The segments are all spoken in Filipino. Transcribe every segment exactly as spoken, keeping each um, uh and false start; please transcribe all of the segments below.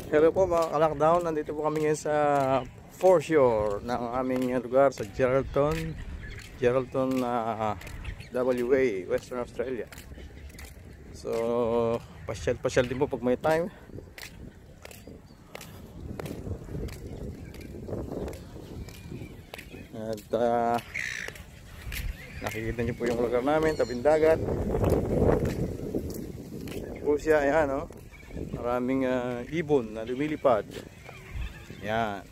Hello po mga ka-lockdown, nandito po kami ngayon sa foreshore ng aming lugar sa Geraldton, Geraldton uh, W A, Western Australia. So, pasyal-pasyal din po pag may time. At uh, nakikita niyo po yung lugar namin, tabing dagat. Po siya, ayan o. Oh. Maraming uh, ibon na lumilipad. Yan.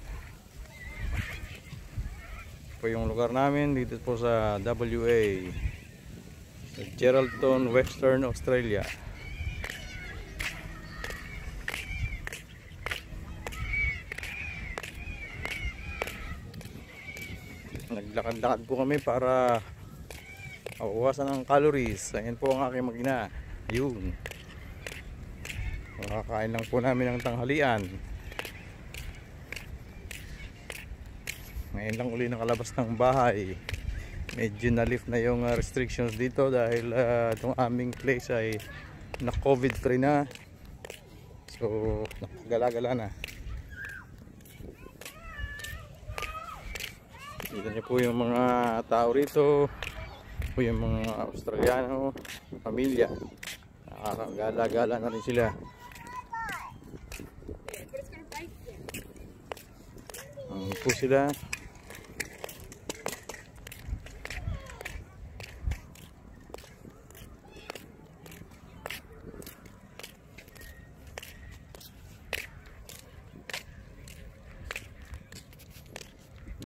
Po yung lugar namin dito po sa W A, sa Geraldton, Western Australia. Naglakad-lakad po kami para mabawasan ang calories. Ayan po ang aking mag-ina. Yun. Makakain lang po namin ng tanghalian. Ngayon lang uli nakalabas ng bahay. Medyo na-lift na yung uh, restrictions dito dahil uh, itong aming place ay na COVID free na. So nakagala-gala na. Dito niyo po yung mga tao rito, po yung mga Australiano, pamilya. Nakakagala-gala na rin sila. Ano po sila?